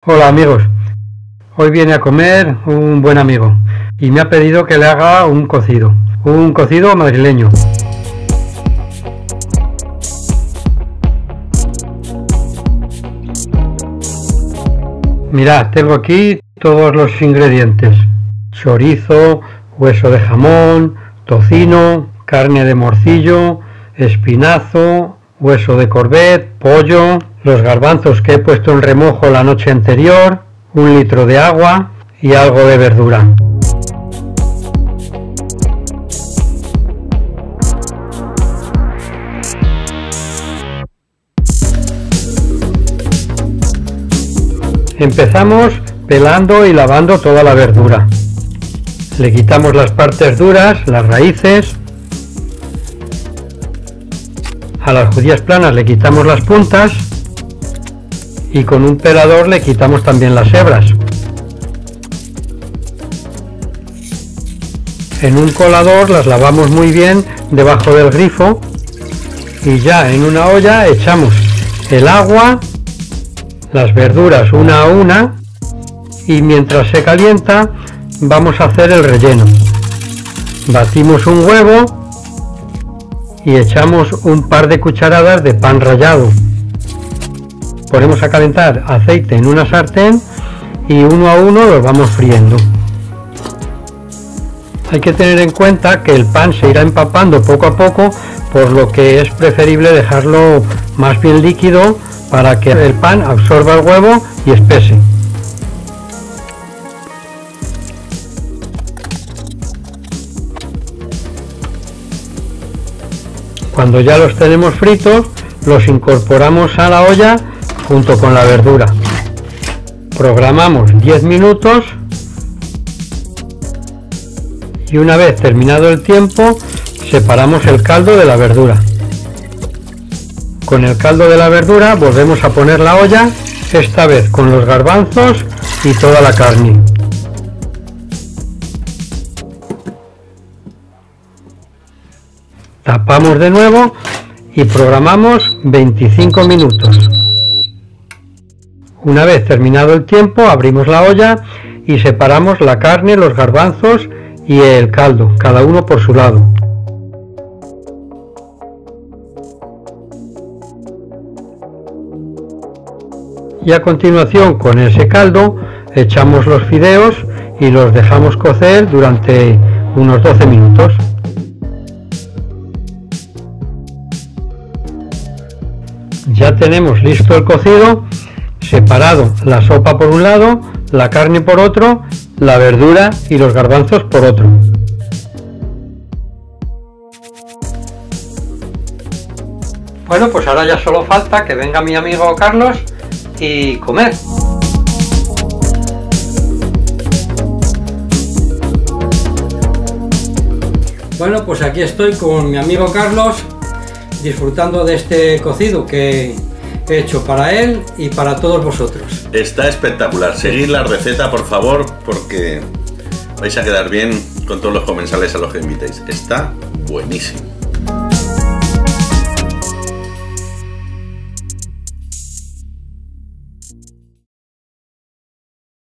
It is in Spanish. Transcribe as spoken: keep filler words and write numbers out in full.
Hola amigos, hoy viene a comer un buen amigo y me ha pedido que le haga un cocido, un cocido madrileño. Mirad, tengo aquí todos los ingredientes: chorizo, hueso de jamón, tocino, carne de morcillo, espinazo, hueso de corbet, pollo, los garbanzos que he puesto en remojo la noche anterior, un litro de agua y algo de verdura. Empezamos pelando y lavando toda la verdura. Le quitamos las partes duras, las raíces. A las judías planas le quitamos las puntas y con un pelador le quitamos también las hebras. En un colador las lavamos muy bien debajo del grifo y ya en una olla echamos el agua, las verduras una a una y mientras se calienta vamos a hacer el relleno. Batimos un huevo y echamos un par de cucharadas de pan rallado. Ponemos a calentar aceite en una sartén y uno a uno los vamos friendo. Hay que tener en cuenta que el pan se irá empapando poco a poco, por lo que es preferible dejarlo más bien líquido para que el pan absorba el huevo y espese. Cuando ya los tenemos fritos, los incorporamos a la olla junto con la verdura. Programamos diez minutos y una vez terminado el tiempo, separamos el caldo de la verdura. Con el caldo de la verdura volvemos a poner la olla, esta vez con los garbanzos y toda la carne. Tapamos de nuevo y programamos veinticinco minutos. Una vez terminado el tiempo, abrimos la olla y separamos la carne, los garbanzos y el caldo, cada uno por su lado. Y a continuación, con ese caldo, echamos los fideos y los dejamos cocer durante unos doce minutos. Ya tenemos listo el cocido, separado la sopa por un lado, la carne por otro, la verdura y los garbanzos por otro. Bueno, pues ahora ya solo falta que venga mi amigo Carlos y comer. Bueno, pues aquí estoy con mi amigo Carlos, disfrutando de este cocido que he hecho para él y para todos vosotros. Está espectacular. Seguid la receta, por favor, porque vais a quedar bien con todos los comensales a los que invitéis. Está buenísimo.